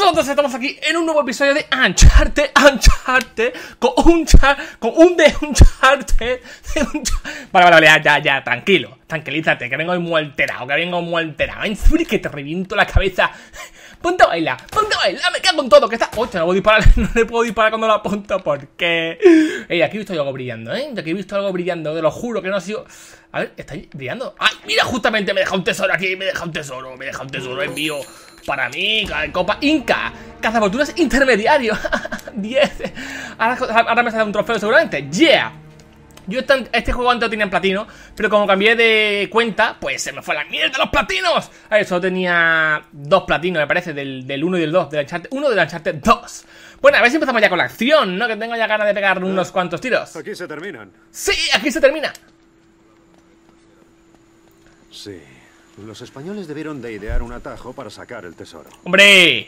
Nosotros estamos aquí en un nuevo episodio de Uncharted con un Uncharted. Vale, ya, tranquilízate, que vengo muy alterado, En Zurich que te reviento la cabeza. Ponte a bailar, me cago en todo, que está... Hostia, no le puedo disparar cuando la apunto, ¿por qué? Ey, aquí he visto algo brillando, Aquí he visto algo brillando, te lo juro que no ha sido... A ver, está brillando. ¡Ay, mira, justamente me deja un tesoro aquí! Me deja un tesoro envío para mí, Copa Inca, cazafortunas intermediario. 10. Ahora me sale un trofeo seguramente. ¡Yeah! Yo este juego antes lo tenía en platino, pero como cambié de cuenta, pues se me fue la mierda los platinos. A ver, solo tenía 2 platinos, me parece, del 1 y del 2, del Uncharted 1 y del Uncharted 2. Bueno, a ver si empezamos ya con la acción, ¿no? Que tengo ya ganas de pegar unos cuantos tiros. Aquí se terminan. ¡Sí! Aquí se termina. Sí. Los españoles debieron de idear un atajo para sacar el tesoro. ¡Hombre!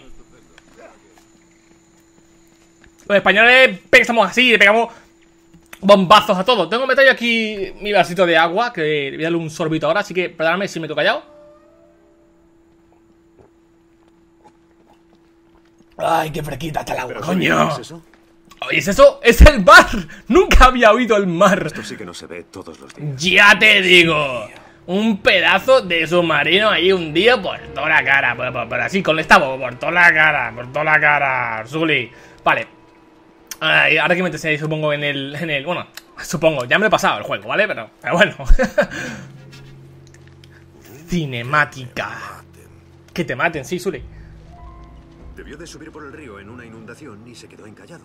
Los españoles somos así, le pegamos bombazos a todo. Tengo metido aquí mi vasito de agua, que voy a darle un sorbito ahora, así que perdóname si me quedo callado. ¡Ay, qué fresquita está el agua, coño! ¿Es eso? ¿Es eso? ¡Es el mar! ¡Nunca había oído el mar! Esto sí que no se ve todos los días. ¡Ya te digo! Un pedazo de submarino ahí un día por toda la cara, por así, con esta voz, por toda la cara, Zuli. Vale. Ay, ahora que me ahí, supongo, en el... Bueno, supongo, ya me lo he pasado el juego, ¿vale? Pero bueno. Cinemática. Que te maten, sí, Zuli. Debió de subir por el río en una inundación y se quedó encallado.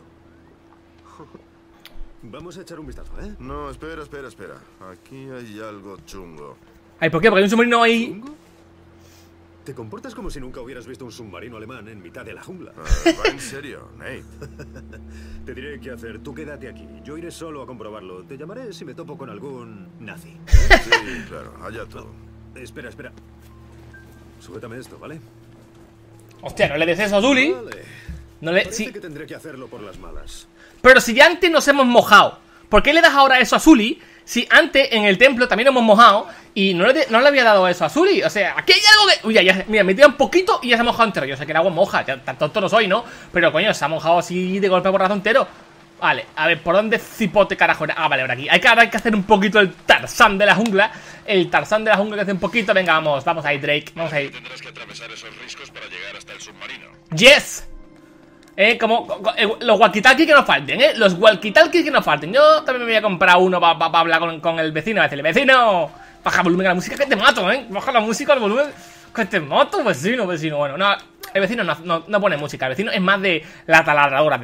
Vamos a echar un vistazo, ¿eh? No, espera. Aquí hay algo chungo. Ay, ¿por qué? Porque hay un submarino ahí... ¿Chungo? Te comportas como si nunca hubieras visto un submarino alemán en mitad de la jungla. ¿Va en serio, Nate? Te diré qué hacer. Tú quédate aquí. Yo iré solo a comprobarlo. Te llamaré si me topo con algún nazi. Sí, claro, allá tú. Espera. Sujétame esto, ¿vale? Hostia, no le des eso a Zuli. Vale. No le... Parece Sí. que tendré que hacerlo por las malas. Pero si ya antes nos hemos mojado, ¿por qué le das ahora eso a Zuli? Si antes en el templo también hemos mojado y no le había dado eso a Zuli. O sea, aquí hay algo que... Uy, ya, mira, me tira un poquito y ya se ha mojado entero. Yo sé que el agua moja, ya, tan tonto no soy, ¿no? Pero coño, se ha mojado así de golpe por entero. Vale, a ver, ¿por dónde cipote carajo era? Ah, vale, por aquí. Ahora hay que hacer un poquito el Tarzán de la jungla. El Tarzán de la jungla que hace un poquito. Venga, vamos ahí, Drake, vamos ahí. Tendrás que atravesar esos riscos para llegar hasta el submarino. ¡Yes! Como los walkie-talkies que nos falten, los walkie-talkies que nos falten. Yo también me voy a comprar uno para hablar con el vecino. A decirle, vecino, baja el volumen a la música que te mato, baja la música al volumen que te mato, vecino. Bueno, no, el vecino no pone música. El vecino es más de la taladradora.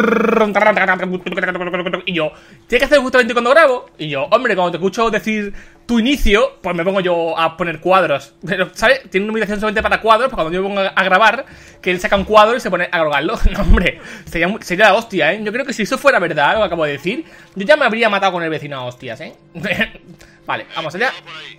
Y yo, ¿tienes que hacer justamente cuando grabo? Y yo, hombre, cuando te escucho decir tu inicio, pues me pongo yo a poner cuadros. Pero, ¿sabes? Tiene una invitación solamente para cuadros, para cuando yo me pongo a grabar, que él saca un cuadro y se pone a drogarlo. No, hombre, sería la hostia, Yo creo que si eso fuera verdad, lo que acabo de decir, yo ya me habría matado con el vecino a hostias, Vale, vamos allá.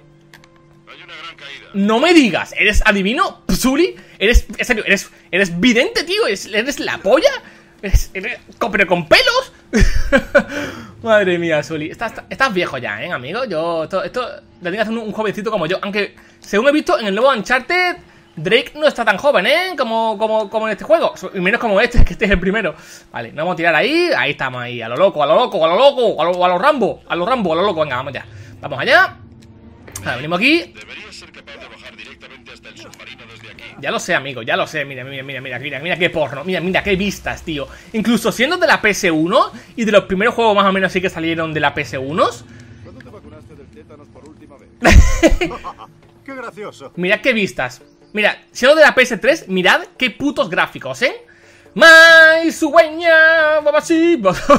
No me digas, ¿eres adivino, Zuli? ¿Eres vidente, tío? ¿Eres la polla? ¿Pero con pelos? Madre mía, Zuli. Estás viejo ya, amigo. Esto le tengo que hacer un jovencito como yo. Aunque, según he visto en el nuevo Uncharted, Drake no está tan joven, como en este juego. Y menos como este, que este es el primero. Vale, nos vamos a tirar ahí. Ahí estamos, ahí, a lo loco, a lo Rambo. Venga, vamos ya. Vamos allá. Vale, venimos aquí. Deberías ser capaz de bajar directamente hasta el submarino desde aquí. Ya lo sé, amigo, ya lo sé. Mira qué porno. Mira qué vistas, tío. Incluso siendo de la PS1 y de los primeros juegos más o menos así que salieron de la PS1. ¿Cuándo te vacunaste del tétanos por última vez? ¡Qué gracioso! Mirad qué vistas. Mira, siendo de la PS3, mirad qué putos gráficos, ¡Mai sueña! ¡Babasí!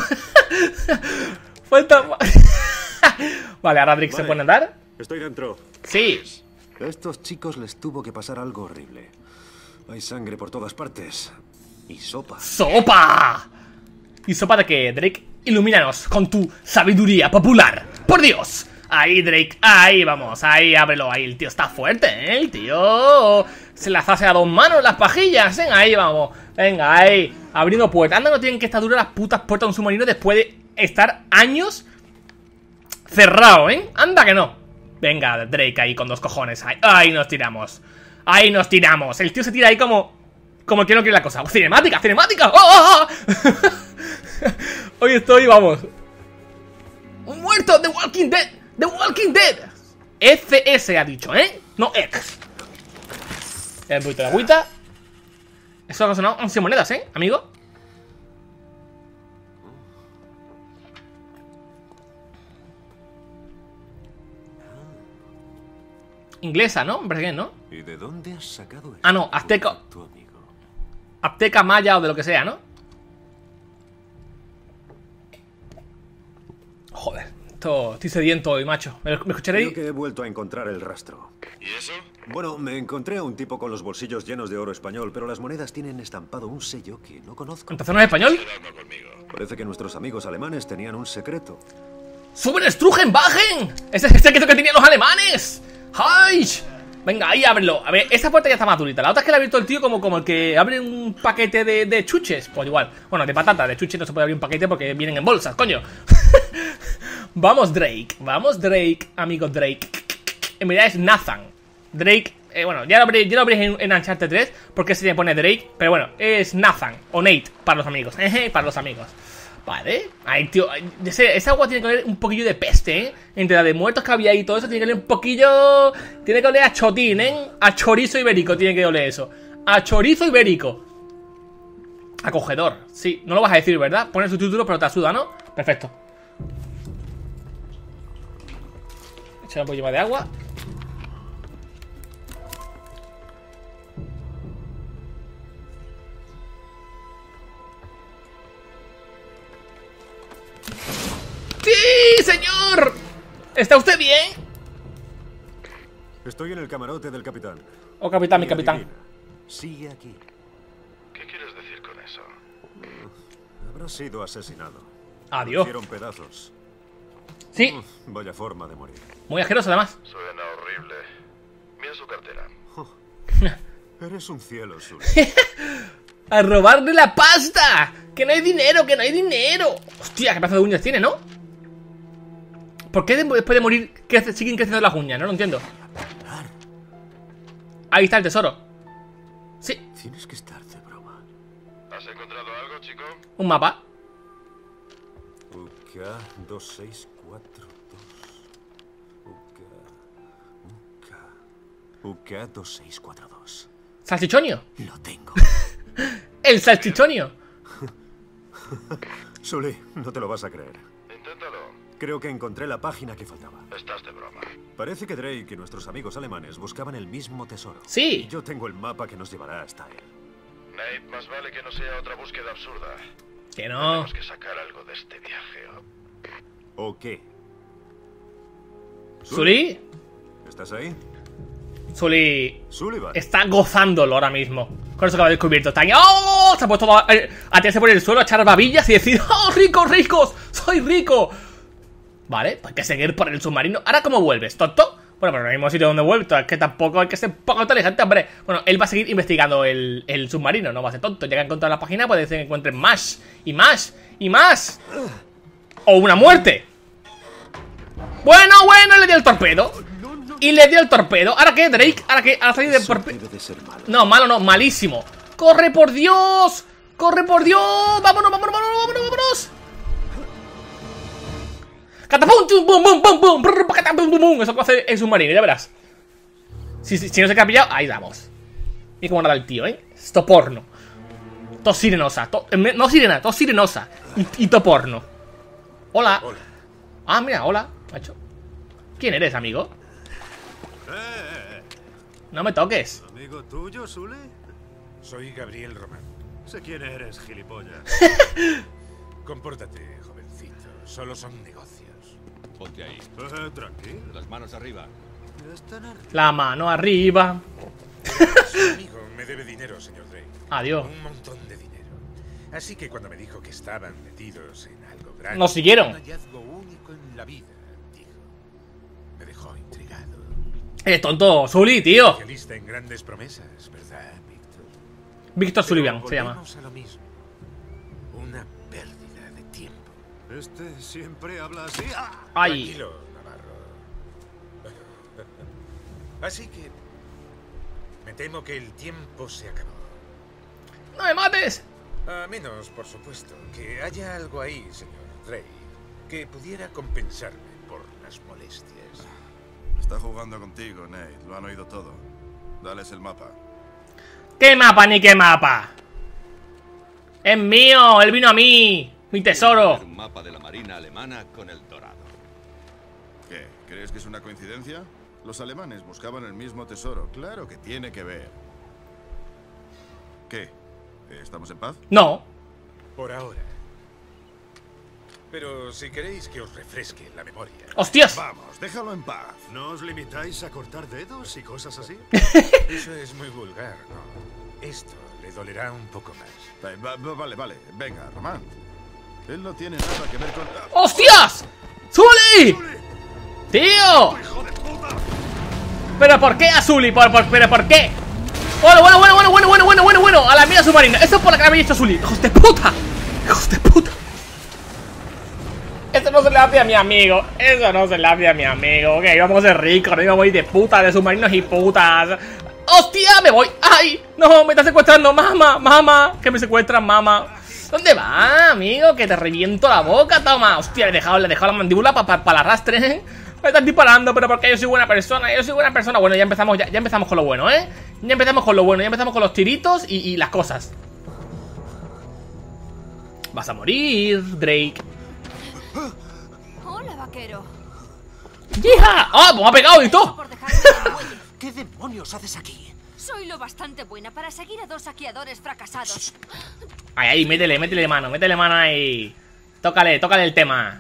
Falta... Vale, ahora Drake se pone a andar. Estoy dentro. Sí. A estos chicos les tuvo que pasar algo horrible. Hay sangre por todas partes. Y sopa. ¡Sopa! ¿Y sopa de qué, Drake? Ilumínanos con tu sabiduría popular. ¡Por Dios! Ahí, Drake, ahí vamos, ahí, ábrelo, ahí. El tío está fuerte, el tío se las hace a 2 manos las pajillas, ahí vamos. Venga, ahí, abriendo puertas. Anda, no tienen que estar duras las putas puertas de un submarino después de estar años cerrado, Anda que no. Venga, Drake ahí con 2 cojones. Ahí nos tiramos. Ahí nos tiramos. El tío se tira ahí como Como que no quiere la cosa. ¡Cinemática! ¡Cinemática! ¡Oh, oh, oh! Hoy estoy, vamos. ¡Un muerto! ¡The Walking Dead! ¡The Walking Dead! FS ha dicho, ¿eh? No X. Un poquito de agüita. Eso ha sonado 11 monedas, ¿eh, amigo? Inglesa, ¿no? Me parece bien, ¿no? ¿Y de dónde has sacado esto? Ah, no, azteca. Tu amigo. Azteca, maya o de lo que sea, ¿no? Joder, estoy sediento hoy, macho. ¿Me escucharéis? Creo que he vuelto a encontrar el rastro. ¿Y eso? Bueno, me encontré a un tipo con los bolsillos llenos de oro español, pero las monedas tienen estampado un sello que no conozco. ¿Entonces no es español? Quedadme conmigo. Parece que nuestros amigos alemanes tenían un secreto. ¡Suben, Strugen, bajen! ¡Ese es el secreto que tenían los alemanes! ¡Ay! Venga, ahí ábrelo. A ver, esta puerta ya está más durita. La otra es que la ha abierto el tío como el que abre un paquete de chuches. Pues igual. Bueno, de patata, de chuches no se puede abrir un paquete porque vienen en bolsas, coño. Vamos, Drake. Vamos, Drake, amigo Drake. En realidad es Nathan. Drake, bueno, ya lo abrí en Uncharted 3 porque se le pone Drake. Pero bueno, es Nathan o Nate para los amigos. Para los amigos. Vale, ay, tío, esa agua tiene que oler un poquillo de peste, ¿eh? Entre la de muertos que había ahí y todo eso, tiene que oler un poquillo. Tiene que oler a chotín, ¿eh? A chorizo ibérico tiene que oler eso. A chorizo ibérico. Acogedor, sí, no lo vas a decir, ¿verdad? Pone su título, pero te ayuda, ¿no? Perfecto. Echar un poquillo más de agua. ¡Sí, señor! ¿Está usted bien? Estoy en el camarote del capitán. Oh, capitán, mi Y capitán. adivina, sigue aquí. ¿Qué quieres decir con eso? Habrá sido asesinado. Adiós. Lo hicieron pedazos. Sí, Vaya forma de morir. muy asqueroso además. Suena horrible. Mira su cartera. Eres un cielo, Sully. ¡A robarle la pasta! ¡Que no hay dinero, que no hay dinero! Hostia, qué pedazo de uñas tiene, ¿no? ¿Por qué después de morir siguen creciendo las uñas? No lo entiendo. Ahí está el tesoro. Sí, Tienes que estar de broma. ¿Has encontrado algo, chico? un mapa. UK2642. UK2642. ¿Salchichonio? Lo tengo. ¡El salchichonio! Sully, no te lo vas a creer. Inténtalo. Creo que encontré la página que faltaba. Estás de broma. Parece que Drake y nuestros amigos alemanes buscaban el mismo tesoro. Sí. Yo tengo el mapa que nos llevará hasta él. Nate, más vale que no sea otra búsqueda absurda. Que no. Tenemos que sacar algo de este viaje. ¿O qué? ¿Sully? ¿Estás ahí? Sully Sullivan. está gozándolo ahora mismo. Con eso que ha descubierto. Está ahí. ¡Oh! Se ha puesto a tirarse por el suelo, a echar babillas y decir: ¡oh, ricos, ricos! ¡Soy rico! Vale, pues hay que seguir por el submarino. ¿Ahora cómo vuelves, tonto? Bueno, pero en el mismo sitio donde he vuelto. Es que tampoco hay que ser poco inteligente, hombre. Bueno, él va a seguir investigando el submarino. No va a ser tonto. Ya que ha encontrado la página, puede ser que encuentren más. Y más. Y más. O una muerte. Bueno, le dio el torpedo. Y le dio el torpedo. ¿Ahora qué, Drake? ¿Ahora qué? ¿Ahora salir de Eso torpedo? debe de ser malo. No, malo no, malísimo. ¡Corre por Dios! ¡Corre por Dios! ¡Vámonos, vámonos, vámonos, vámonos, vámonos! ¡Catapum! ¡Bum, bum, bum, bum! ¡Brr, catapum, bum, bum! Eso que hace el submarino, ya verás. Si no se queda pillado, ahí vamos. Mira cómo nada el tío, ¿eh? Esto porno. Todo sirenosa. No sirena, todo sirenosa. Y todo porno. Hola. Hola. Ah, mira, hola, macho. ¿Quién eres, amigo? No me toques. ¿Amigo tuyo, Sully? Soy Gabriel Román. Sé quién eres, gilipollas. Compórtate, jovencito. Solo son negocios. Ponte ahí. Tranquilo. Las manos arriba. Están arriba. La mano arriba. Su amigo me debe dinero, señor Drake. Adiós. Un montón de dinero. Así que cuando me dijo que estaban metidos en algo grande... Nos siguieron. Un hallazgo único en la vida, dijo. Me dejó intrigado. Tonto, Sully, tío. Especialista en grandes promesas, ¿verdad, Víctor? Víctor Sullivan se llama. Volvemos a lo mismo. Una pérdida de tiempo. Este siempre habla así. ¡Ah! Ay. Tranquilo, Navarro. Así que... me temo que el tiempo se acabó. ¡No me mates! A menos, por supuesto, que haya algo ahí, señor Drake, que pudiera compensarme por las molestias. Está jugando contigo, Nate. Lo han oído todo. Dales el mapa. ¿Qué mapa ni qué mapa? ¡Es mío! ¡Él vino a mí! ¡Mi tesoro! Un mapa de la Marina alemana con el dorado. ¿Qué? ¿Crees que es una coincidencia? Los alemanes buscaban el mismo tesoro. Claro que tiene que ver. ¿Qué? ¿Estamos en paz? No. Por ahora. Pero si queréis que os refresque la memoria. ¡Hostias! Vamos, déjalo en paz. ¿No os limitáis a cortar dedos y cosas así? Eso es muy vulgar, ¿no? Esto le dolerá un poco más. Vale. Venga, Román. Él no tiene nada que ver con... ¡Hostias! ¡Zully! ¡Tío! ¿Pero por qué, Azuli? ¿Pero por qué? Bueno. A la mía submarina. Eso es por la que habéis hecho Azuli. ¡Hijos de puta! ¡Hijos de puta! Eso no se le hace a mi amigo. Ok, vamos a ser ricos. No íbamos a ir de puta, de submarinos y putas. ¡Hostia! ¡Me voy! ¡Ay! ¡No! ¡Me está secuestrando! ¡Mamá! ¡Que me secuestran, mamá! ¿Dónde va, amigo? Que te reviento la boca, toma. Hostia, le he dejado la mandíbula para el arrastre, ¿eh? Me están disparando, pero porque yo soy buena persona. Bueno, ya empezamos con lo bueno, ¿eh? Ya empezamos con los tiritos y las cosas. Vas a morir, Drake. Hola, vaquero. ¡Hija! ¡Ah! Pues me ha pegado y todo. Por dejarme en el muelle. ¿Qué demonios haces aquí? Soy lo bastante buena para seguir a 2 saqueadores fracasados. Ahí, métele mano ahí. Tócale el tema.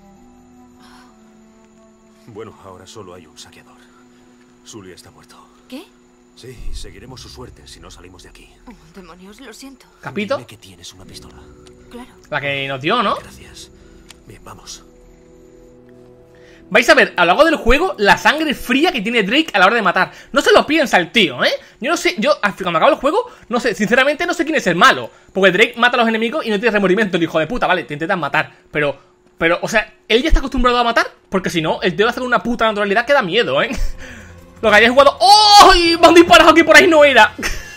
Bueno, ahora solo hay un saqueador. Sully está muerto. ¿Qué? Sí, seguiremos su suerte si no salimos de aquí. Oh, demonios, lo siento. ¿Capito? Dime que tienes una pistola. Claro. La que nos dio, ¿no? Gracias. Bien, vamos. Vais a ver a lo largo del juego la sangre fría que tiene Drake a la hora de matar. No se lo piensa el tío, ¿eh? Yo no sé, cuando acabo el juego, no sé, sinceramente no sé quién es el malo. Porque Drake mata a los enemigos y no tiene remordimiento, el hijo de puta, vale, te intentan matar. Pero, o sea, él ya está acostumbrado a matar, porque si no, el tío va a hacer una puta naturalidad que da miedo, ¿eh? Lo que hayáis jugado... ¡Oh! Me han disparado aquí por ahí, no era.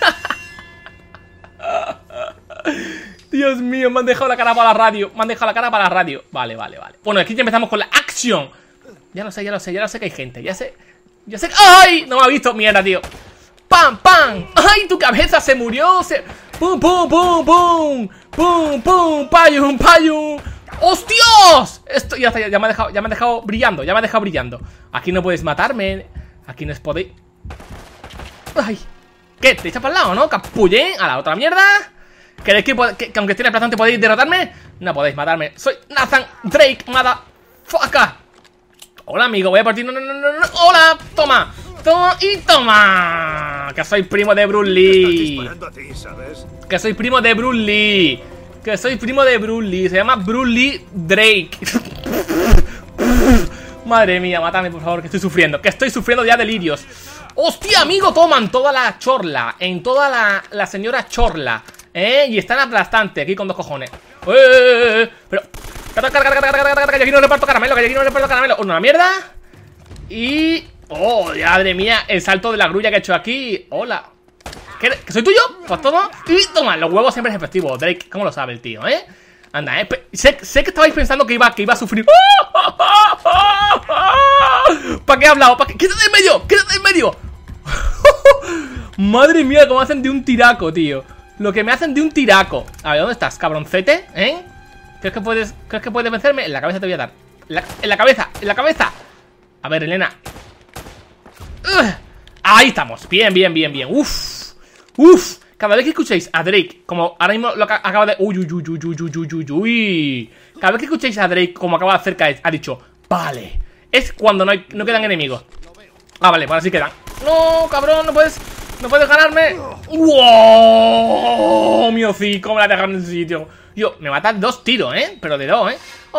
Dios mío, me han dejado la cara para la radio. Vale. Bueno, aquí ya empezamos con la acción. Ya lo sé que hay gente. Ya sé. ¡Ay! No me ha visto, mierda, tío. ¡Pam! ¡Ay! Tu cabeza se murió. ¡Pum! ¡Payum! ¡Hostias! Esto ya está, ya me ha dejado brillando. Aquí no puedes matarme. Aquí no os podéis. ¡Ay! ¿Qué? ¿Te echas para el lado, no? ¡Capullén! A la otra mierda. ¿Queréis que aunque esté en el plazón te podéis derrotarme? No podéis matarme. Soy Nathan Drake, motherfucker. Hola, amigo, voy a partir. No. Hola, toma. Toma. Que soy primo de Bruce Lee. Disparando a ti, ¿sabes? Que soy primo de Bruce Lee. Se llama Bruce Lee Drake. Madre mía, mátame, por favor, que estoy sufriendo ya delirios. ¡Hostia, amigo! Toman toda la chorla. En toda la señora chorla. Y están aplastantes aquí con 2 cojones. Pero... Carga, yo aquí no reparto caramelo, Una mierda. Y... ¡Oh, madre mía! El salto de la grulla que he hecho aquí. Hola. ¿Que soy tuyo? Pues toma. Y toma, los huevos siempre es efectivo. Drake, ¿cómo lo sabe el tío, Anda, sé que estabais pensando que iba a sufrir. ¿Para qué he hablado? ¡Quédate en medio! Madre mía, cómo hacen de un tiraco, tío. Lo que me hacen de un tiraco. A ver, ¿dónde estás, cabroncete? ¿Crees que puedes vencerme? En la cabeza te voy a dar. En la cabeza. A ver, Elena. Ahí estamos. Bien. Uf. Cada vez que escuchéis a Drake, como ahora mismo lo acaba de... Uy. Cada vez que escuchéis a Drake, como acaba de hacer, ha dicho, vale. Es cuando no quedan enemigos. Ah, vale, pues ahora sí quedan. No, cabrón, no puedes ganarme. ¡Wow! Mi hocico me la dejaron en el sitio. Yo, me matan 2 tiros, pero de 2,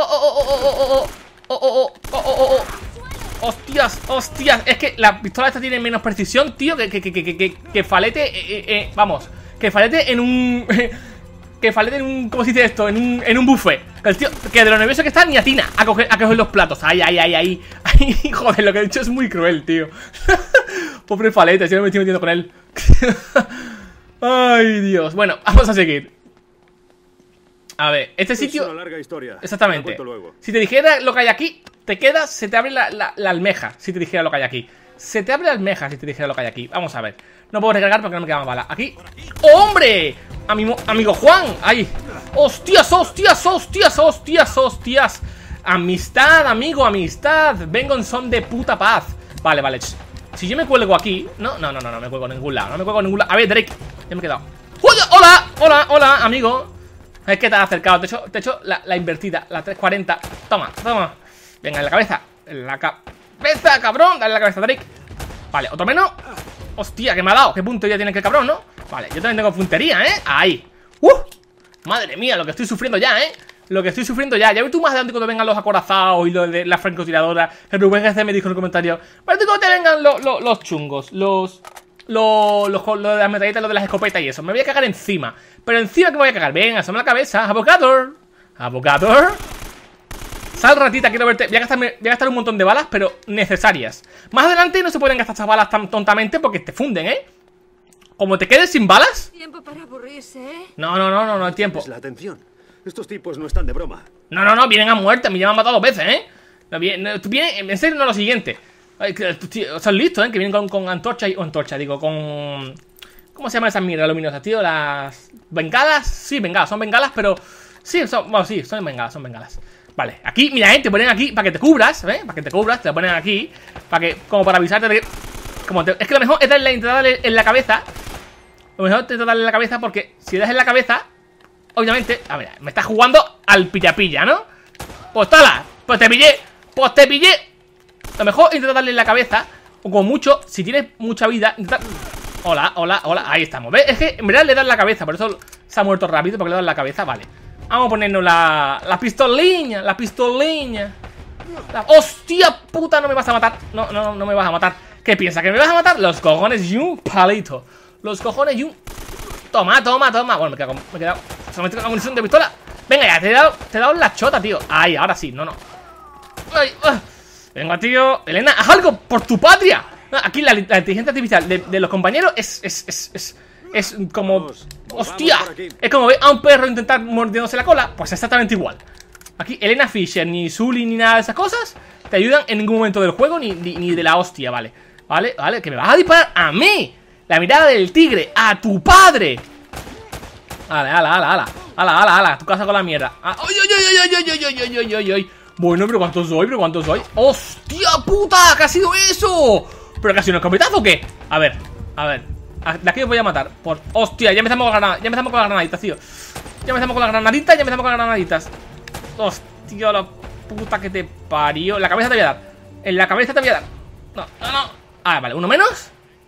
Hostias, es que la pistola esta tiene menos precisión, tío, que falete, vamos, que falete en un... ¿cómo se dice esto? En un buffet. El tío, que de lo nervioso que está, ni atina a coger los platos. Ay, joder, lo que he dicho es muy cruel, tío. Pobre falete, si no me estoy metiendo con él. Ay, Dios. Bueno, vamos a seguir. A ver, este sitio... Es una larga historia. Exactamente. Te la cuento luego. Si te dijera lo que hay aquí, te quedas, se te abre la almeja. Si te dijera lo que hay aquí. Se te abre la almeja si te dijera lo que hay aquí. Vamos a ver. No puedo recargar porque no me queda más bala. Aquí. ¡Hombre! Amigo Juan. ¡Ay! ¡Hostias, hostias, hostias, hostias, hostias! Amistad, amigo, amistad. Vengo en son de puta paz. Vale, vale. Si yo me cuelgo aquí... No me cuelgo en ningún lado. No me cuelgo en ningún lado. A ver, Drake. Ya me he quedado. ¡Hola! ¡Hola! ¡Hola, amigo! Es que te has acercado. Te he hecho la invertida. La 340. Toma. Venga, en la cabeza. En la cabeza, cabrón. Dale la cabeza, Drake. Vale, otro menos. Hostia, que me ha dado. ¿Qué puntería tiene que cabrón, no? Vale, yo también tengo puntería, ¿eh? Ahí. Madre mía, lo que estoy sufriendo ya, ¿eh? Lo que estoy sufriendo ya. Ya ves tú más adelante cuando vengan los acorazados y lo de la francotiradora. El Rubén GC me dijo en el comentario. Pero tú cuando te vengan los chungos. Lo de las metralletas, lo de las escopetas y eso. Me voy a cagar encima. Pero encima que me voy a cagar. Venga, asoma la cabeza. Abocador. Sal, ratita, quiero verte. Voy a gastar un montón de balas, pero necesarias. Más adelante no se pueden gastar estas balas tan tontamente porque te funden, ¿eh? Como te quedes sin balas. Tiempo para aburrirse, ¿eh? No hay tiempo. Es la atención. Estos tipos no están de broma. No, vienen a muerte. Me ya me han matado 2 veces, ¿eh? Vienen, en serio, no lo siguiente. Son listos, ¿eh? Que vienen con antorcha y... antorcha, digo, con... ¿Cómo se llama esas mierdas luminosas, tío? Las... ¿bengalas? Sí, bengalas, son bengalas, pero... Sí, son bengalas. Vale, aquí, mira, te ponen aquí para que te cubras, ¿eh? Para que te cubras, te lo ponen aquí. Como para avisarte de que... Es que lo mejor es darle en la cabeza. Lo mejor es darle en la cabeza porque si das en la cabeza... Obviamente, a ver, me estás jugando al pilla-pilla, ¿no? Pues tala, pues te pillé. Lo mejor intenta darle en la cabeza. O como mucho, si tienes mucha vida, intenta... Hola, ahí estamos, ¿ves? Es que en verdad le das en la cabeza, por eso se ha muerto rápido, porque le das en la cabeza, vale. Vamos a ponernos la pistoliña. ¡Hostia puta! No me vas a matar. No me vas a matar. ¿Qué piensas? ¿Que me vas a matar? Los cojones y un palito. Toma. Bueno, me he quedado solamente con la munición de pistola. Venga ya, te he dado la chota, tío. Ahí, ahora sí, no. Ay, venga, tío. Elena, haz algo por tu patria. Aquí la inteligencia artificial de los compañeros es como... ¡Hostia! Es como ver a un perro intentar mordiéndose la cola. Pues exactamente igual. Aquí Elena Fisher, ni Sully, ni nada de esas cosas te ayudan en ningún momento del juego, ni de la hostia, ¿vale? Vale, que me vas a disparar a mí. La mirada del tigre, a tu padre. Ala, tu casa con la mierda. ¡Ay! Bueno, pero ¿cuántos soy? ¡Hostia puta! ¿Qué ha sido eso? ¿Pero que ha sido un escopetazo o qué? A ver. De aquí os voy a matar. Hostia, ya empezamos con las granaditas, tío. Ya empezamos con las granaditas. Hostia, la puta que te parió. En la cabeza te voy a dar. No. Ah, vale, uno menos.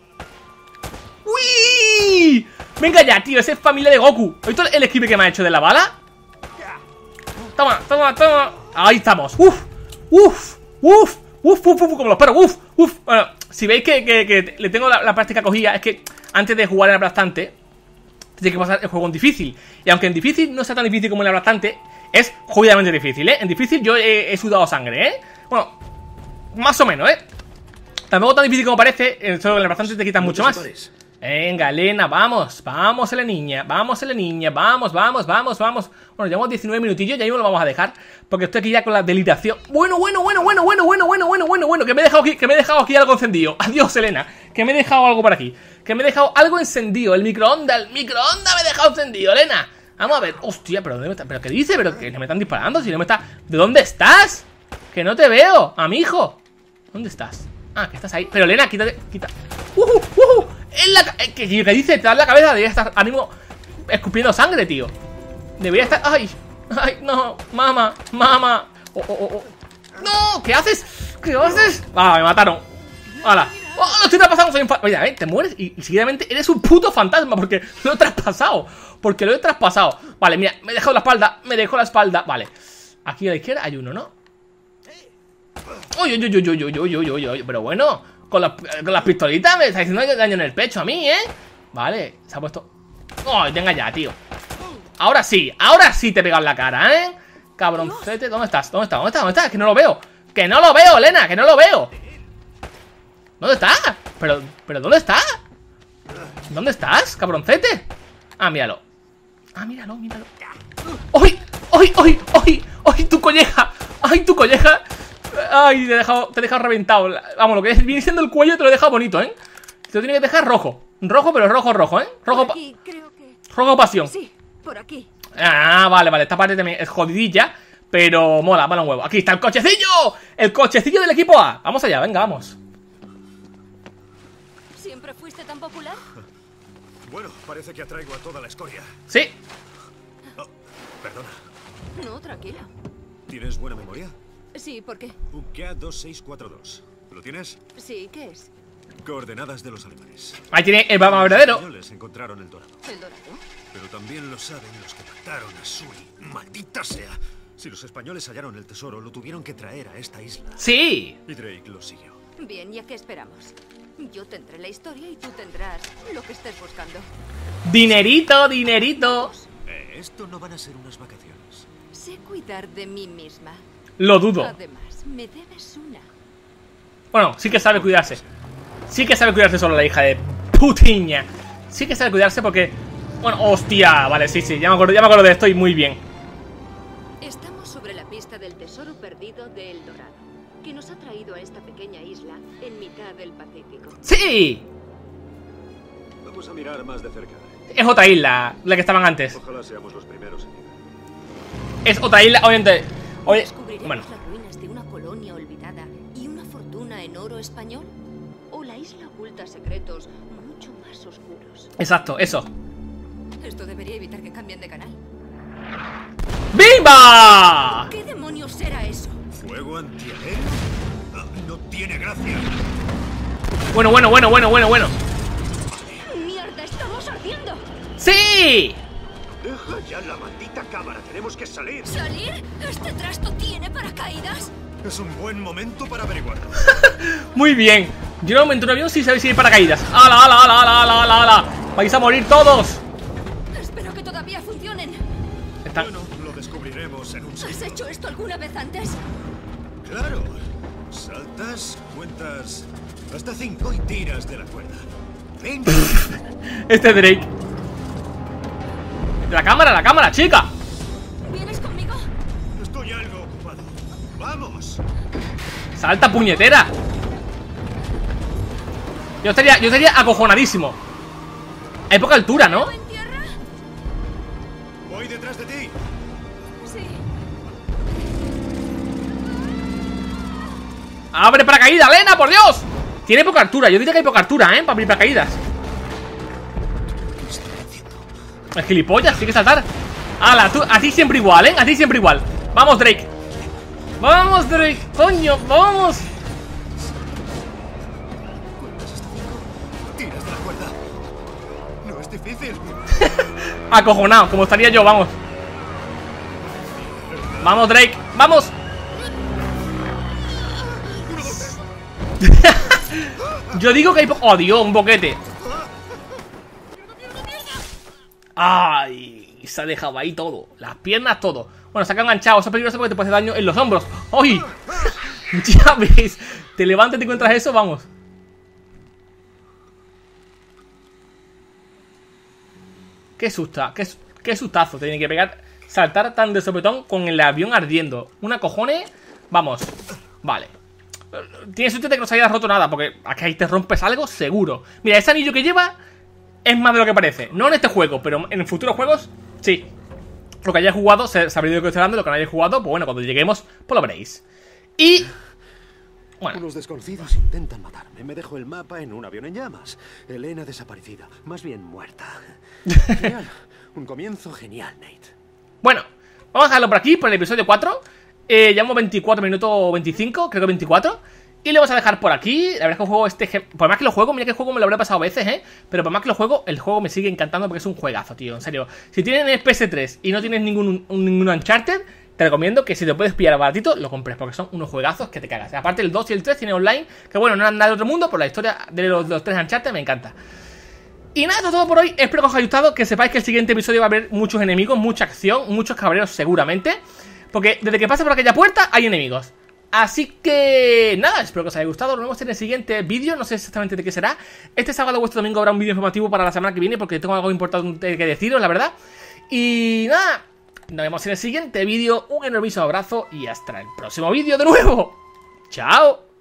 ¡Uy! Venga ya, tío, ese es familia de Goku. ¿Has visto el esquive que me ha hecho de la bala? Toma. Ahí estamos. Uf, como los perros. Bueno, si veis que le tengo la práctica cogida, es que antes de jugar en aplastante tiene que pasar el juego en difícil. Y aunque en difícil no sea tan difícil como en el aplastante, es jodidamente difícil, ¿eh? En difícil yo he sudado sangre, ¿eh? Bueno, más o menos, ¿eh? Tampoco tan difícil como parece. Solo en el aplastante te quitas mucho más. Venga, Elena, vamos, niña, vamos. Bueno, llevamos 19 minutillos, ya mismo lo vamos a dejar, porque estoy aquí ya con la deliración. Bueno, que me he dejado aquí algo encendido. Adiós, Elena, que me he dejado algo por aquí. Que me he dejado algo encendido, el microondas me he dejado encendido, Elena. Vamos a ver, hostia, pero ¿dónde me está? ¿Pero qué dice? ¿Pero que no me están disparando? Si no me está... ¿De dónde estás? Que no te veo, amigo. ¿Dónde estás? Ah, que estás ahí. Pero Elena, quita. ¿Qué dice? Te das la cabeza. Debería estar ánimo escupiendo sangre, tío. Debería estar... Ay, no, mamá. No, ¿qué haces? Ah, me mataron. ¡Hala! ¡Oh, lo estoy traspasando! Soy un Oye, te mueres y seguidamente eres un puto fantasma porque lo he traspasado. Vale, mira, me dejó la espalda. Vale. Aquí a la izquierda hay uno, ¿no? Uy, pero bueno, con las pistolitas me está diciendo que daño en el pecho a mí, ¿eh? Vale, se ha puesto... ¡Ay, venga ya, tío! Ahora sí te he pegado en la cara, ¿eh? Cabroncete, ¿dónde estás? Es que no lo veo. ¡Que no lo veo, Elena! ¡Que no lo veo! ¿Dónde está? ¿Pero dónde está? ¿Dónde estás, cabroncete? Ah, míralo. Ah, míralo, míralo. ¡Ay! ¡Ay, ay, ay! ¡Ay, tu colleja! ¡Ay, tu colleja! ¡Ay, te he dejado reventado! Vamos, lo que viene siendo el cuello te lo he dejado bonito, ¿eh? Te lo tiene que dejar rojo. Rojo, pero rojo, ¿eh? Rojo, Aquí, creo que... rojo pasión. Sí, por aquí. Ah, vale, vale. Esta parte también es jodidilla, pero mola un huevo. Aquí está el cochecillo. El cochecillo del equipo A. Vamos allá, venga, vamos. ¿Siempre fuiste tan popular? Bueno, parece que atraigo a toda la escoria. Sí. Oh, perdona. No, tranquila. ¿Tienes buena memoria? Sí, ¿por qué? UKA 2642. ¿Lo tienes? Sí, ¿qué es? Coordenadas de los alemanes. Ahí tiene el mapa verdadero. Los españoles encontraron el Dorado. ¿El dorado? Pero también lo saben los que mataron a Sully. ¡Maldita sea! Si los españoles hallaron el tesoro, lo tuvieron que traer a esta isla. Sí. Y Drake lo siguió. Bien, ¿y a qué esperamos? Yo tendré la historia y tú tendrás lo que estés buscando. Dinerito, dinerito. Esto no van a ser unas vacaciones. Sé cuidar de mí misma. Lo dudo. Además, me debes una. Bueno, sí que sabe cuidarse. Sí que sabe cuidarse solo la hija de putiña. Sí que sabe cuidarse porque... Bueno, hostia, vale, sí, ya me acuerdo de esto y muy bien. Estamos sobre la pista del tesoro perdido de El Dorado, que nos ha traído a esta pequeña isla en mitad del Pacífico. ¡Sí! Vamos a mirar más de cerca. Es otra isla, la que estaban antes. Ojalá seamos los primeros en llegar. Es otra isla, obviamente. Oye, ¿Descubriremos bueno, las ruinas de una colonia olvidada y una fortuna en oro español? ¿O la isla oculta secretos mucho más oscuros? exacto, eso. Esto debería evitar que cambien de canal. ¡Viva! ¿Qué demonios era eso? ¿Fuego antiaéreo? Ah, no tiene gracia. Bueno. ¡Mierda, estamos ardiendo! ¡Sí! Deja ya la maldita cámara, tenemos que salir. ¿Salir? ¿Este trasto tiene paracaídas? Es un buen momento para averiguar. Muy bien. Yo no aumento un avión sin saber si hay paracaídas. ¡Ala! ¡Vais a morir todos! Espero que todavía funcionen. Está... Bueno, lo descubriremos en un ¿Has segundo. hecho esto alguna vez antes? Claro. Saltas, cuentas hasta 5 y tiras de la cuerda. Venga. Este Drake. La cámara, chica. ¿Vienes conmigo? Estoy algo ocupado. ¡Vamos! Salta, puñetera. Yo estaría acojonadísimo. Hay poca altura, ¿no? ¿En tierra? Voy detrás de ti. Sí. ¡Abre paracaídas, Lena, por Dios! Tiene poca altura, yo diría que hay poca altura, ¿eh? Para abrir paracaídas. El gilipollas, tiene que saltar. ¡Hala! A ti siempre igual, ¿eh? A ti siempre igual. Vamos, Drake. Vamos, Drake. Coño, vamos. Tiras de la cuerda. No es difícil. Acojonado, como estaría yo, vamos. Vamos, Drake, vamos. Yo digo que hay... ¡Oh, Dios! Un boquete. ¡Ay! Se ha dejado ahí todo. Las piernas, todo. Bueno, se ha enganchado. Eso es peligroso porque te puede hacer daño en los hombros. ¡Ay! Ya ves. Te levantas y te encuentras eso, vamos. Qué susta. Qué sustazo. Te tiene que pegar. Saltar tan de sopetón con el avión ardiendo. Una cojones. Vamos. Vale. Tiene suerte de que no se haya roto nada, porque aquí ahí te rompes algo seguro. Mira, ese anillo que lleva es más de lo que parece. No en este juego, pero en futuros juegos, sí. Lo que hayáis jugado, sabréis de lo que estoy hablando. Lo que no hayáis jugado, pues bueno, cuando lleguemos, pues lo veréis. Y... bueno. Unos desconocidos intentan matarme. Me dejo el mapa en un avión en llamas. Elena desaparecida, más bien muerta. Genial. Un comienzo genial, Nate. Bueno, vamos a dejarlo por aquí, por el episodio 4. Llevamos 24 minutos 25, creo que 24. Y lo vamos a dejar por aquí. La verdad es que el juego por más que lo juego, mira que el juego me lo habré pasado veces, pero por más que lo juego, el juego me sigue encantando porque es un juegazo, tío, en serio. Si tienes el PS3 y no tienes ningún Uncharted, te recomiendo que si te puedes pillar baratito, lo compres, porque son unos juegazos que te cagas. Aparte el 2 y el 3 tienen online, que bueno, no es nada de otro mundo, pero la historia de los 3 Uncharted me encanta. Y nada, esto es todo por hoy. Espero que os haya gustado, que sepáis que el siguiente episodio va a haber muchos enemigos, mucha acción, muchos cabreros seguramente. Porque desde que pasa por aquella puerta hay enemigos. Así que nada, espero que os haya gustado. Nos vemos en el siguiente vídeo, no sé exactamente de qué será. Este sábado o este domingo habrá un vídeo informativo para la semana que viene, porque tengo algo importante que deciros, la verdad. Y nada, nos vemos en el siguiente vídeo. Un enormísimo abrazo y hasta el próximo vídeo de nuevo. ¡Chao!